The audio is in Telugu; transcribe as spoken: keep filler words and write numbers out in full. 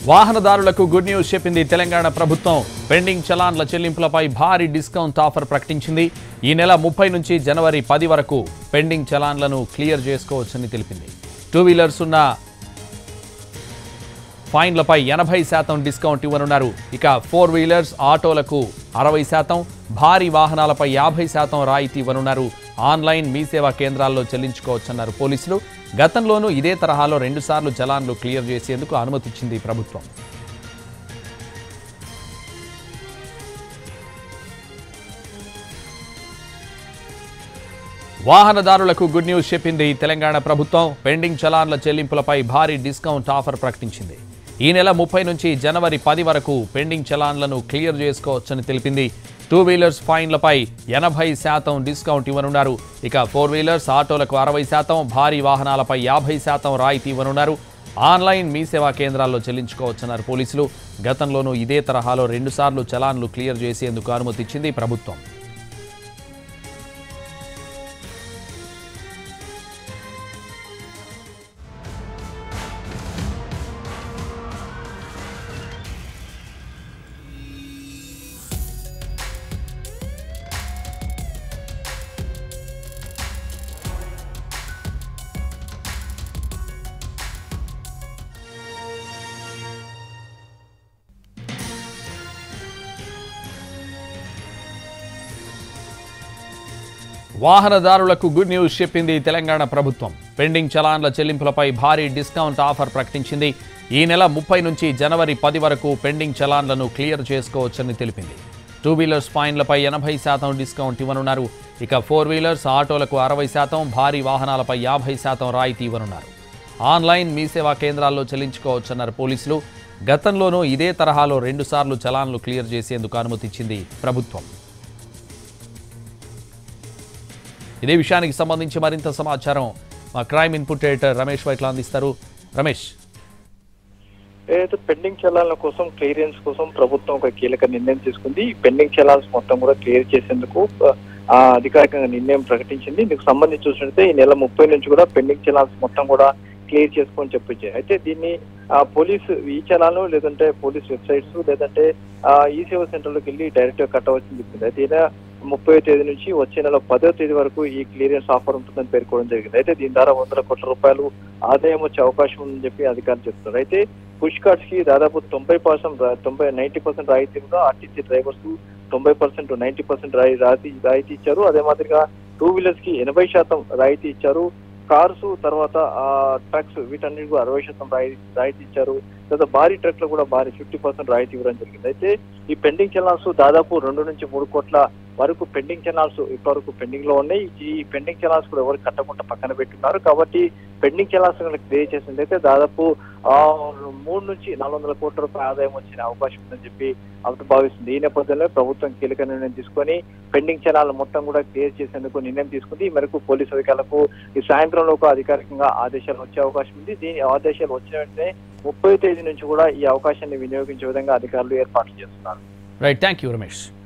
వాహనదారులకు గుడ్ న్యూస్ చెప్పింది తెలంగాణ ప్రభుత్వం. పెండింగ్ చలాన్ల చెల్లింపులపై భారీ డిస్కౌంట్ ఆఫర్ ప్రకటించింది. ఈ నెల ముప్పై నుంచి జనవరి పది వరకు పెండింగ్ చలాన్లను క్లియర్ చేసుకోవచ్చని తెలిపింది. టూ వీలర్స్ ఉన్న ఫైన్లపై ఎనభై శాతం డిస్కౌంట్ ఇవ్వనున్నారు. ఇక ఫోర్ వీలర్స్, ఆటోలకు అరవై శాతం, భారీ వాహనాలపై యాభై శాతం రాయితీ ఇవ్వనున్నారు. ఆన్లైన్ మీ సేవా కేంద్రాల్లో చెల్లించుకోవచ్చన్నారు పోలీసులు. గతంలోనూ ఇదే తరహాలో రెండుసార్లు చలాన్లు క్లియర్ చేసేందుకు అనుమతిచ్చింది ప్రభుత్వం. వాహనదారులకు గుడ్ న్యూస్ చెప్పింది తెలంగాణ ప్రభుత్వం. పెండింగ్ చలాన్ల చెల్లింపులపై భారీ డిస్కౌంట్ ఆఫర్ ప్రకటించింది. ఈ నెల ముప్పై నుంచి జనవరి పది వరకు పెండింగ్ చలాన్లను క్లియర్ చేసుకోవచ్చని తెలిపింది. టూ వీలర్స్ ఫైన్లపై ఎనభై శాతం డిస్కౌంట్ ఇవ్వనున్నారు. ఇక ఫోర్ వీలర్స్, ఆటోలకు అరవై శాతం, భారీ వాహనాలపై యాభై శాతం రాయితీ ఇవ్వనున్నారు. ఆన్లైన్ మీ సేవా కేంద్రాల్లో చెల్లించుకోవచ్చన్నారు పోలీసులు. గతంలోనూ ఇదే తరహాలో రెండుసార్లు చలాన్లు క్లియర్ చేసేందుకు అనుమతిచ్చింది ప్రభుత్వం. వాహనదారులకు గుడ్ న్యూస్ చెప్పింది తెలంగాణ ప్రభుత్వం. పెండింగ్ చలాన్ల చెల్లింపులపై భారీ డిస్కౌంట్ ఆఫర్ ప్రకటించింది. ఈ నెల ముప్పై నుంచి జనవరి పది వరకు పెండింగ్ చలాన్లను క్లియర్ చేసుకోవచ్చని తెలిపింది. టూ వీలర్స్ ఫైన్లపై ఎనభై శాతం డిస్కౌంట్ ఇవ్వనున్నారు. ఇక ఫోర్ వీలర్స్, ఆటోలకు అరవై శాతం, భారీ వాహనాలపై యాభై శాతం రాయితీ ఇవ్వనున్నారు. ఆన్లైన్ మీ సేవా కేంద్రాల్లో చెల్లించుకోవచ్చన్నారు పోలీసులు. గతంలోనూ ఇదే తరహాలో రెండుసార్లు చలాన్లు క్లియర్ చేసేందుకు అనుమతిచ్చింది ప్రభుత్వం. ఇదే విషయానికి సంబంధించి మరింత సమాచారం మా crime input editor Ramesh Vytla అందిస్తారు. రమేష్, ఏదైతే పెండింగ్ చలాన్ల కోసం క్లియరెన్స్ కోసం ప్రభుత్వం ఒక కీలక నిర్ణయం తీసుకుంది. పెండింగ్ చలాన్స్ మొత్తం కూడా క్లియర్ చేసేందుకు అధికారికంగా నిర్ణయం ప్రకటించింది. ఇందుకు సంబంధించి చూసినట్లయితే ఈ నెల ముప్పై నుంచి కూడా పెండింగ్ చలాన్స్ మొత్తం కూడా క్లియర్ చేసుకొని చెప్పింది. అయితే దీన్ని పోలీసు ఈ చలాను లేదంటే పోలీస్ వెబ్సైట్స్ లేదంటే ఈ సేవా సెంటర్లోకి వెళ్ళి డైరెక్ట్ గా కట్టవచ్చని చెప్పింది. అయితే ఇలా ముప్పై తేదీ నుంచి వచ్చే నెల పదో తేదీ వరకు ఈ క్లియరెన్స్ ఆఫర్ ఉంటుందని పేర్కోవడం జరిగింది. అయితే దీని ద్వారా వందల కోట్ల రూపాయలు ఆదాయం వచ్చే అవకాశం ఉందని చెప్పి అధికారులు చెప్తున్నారు. అయితే పుష్ కార్డ్స్ కి దాదాపు తొంభై పర్సెంట్ తొంభై నైన్టీ పర్సెంట్ రాయితీ కూడా ఆర్టీసీ డ్రైవర్స్ తొంభై పర్సెంట్ నైన్టీ పర్సెంట్ రాయితీ రాయితీ ఇచ్చారు. అదే మాదిరిగా టూ వీలర్స్ కి ఎనభై శాతం రాయితీ ఇచ్చారు. కార్స్ తర్వాత ట్రక్స్ వీటన్నిటికీ అరవై శాతం రాయి రాయితీ ఇచ్చారు. తర్వాత భారీ ట్రక్ లో కూడా భారీ ఫిఫ్టీ పర్సెంట్ రాయితీ ఇవ్వడం జరిగింది. అయితే ఈ పెండింగ్ చలాన్స్ దాదాపు రెండు నుంచి మూడు కోట్ల వరకు పెండింగ్ చలాన్స్ ఇప్పటివరకు పెండింగ్ లో ఉన్నాయి. ఈ పెండింగ్ చలాన్స్ కూడా ఎవరు కట్టకుండా పక్కన పెట్టున్నారు. కాబట్టి పెండింగ్ చలాన్స్ క్లియర్ చేసినట్లయితే దాదాపు ఆ మూడు నుంచి నాలుగు వందల కోట్ల రూపాయల ఆదాయం వచ్చిన అవకాశం ఉందని చెప్పి అప్పుడు భావిస్తుంది. ఈ నేపథ్యంలో ప్రభుత్వం కీలక నిర్ణయం తీసుకొని పెండింగ్ చలాన్లు మొత్తం కూడా క్లియర్ చేసేందుకు నిర్ణయం తీసుకుంది. ఈ మేరకు పోలీసు అధికారులకు ఈ సాయంత్రంలోపు అధికారికంగా ఆదేశాలు వచ్చే అవకాశం ఉంది. దీని ఆదేశాలు వచ్చిన వెంటనే ముప్పై తేదీ నుంచి కూడా ఈ అవకాశాన్ని వినియోగించే విధంగా అధికారులు ఏర్పాట్లు చేస్తున్నారు. Right, thank you Ramesh.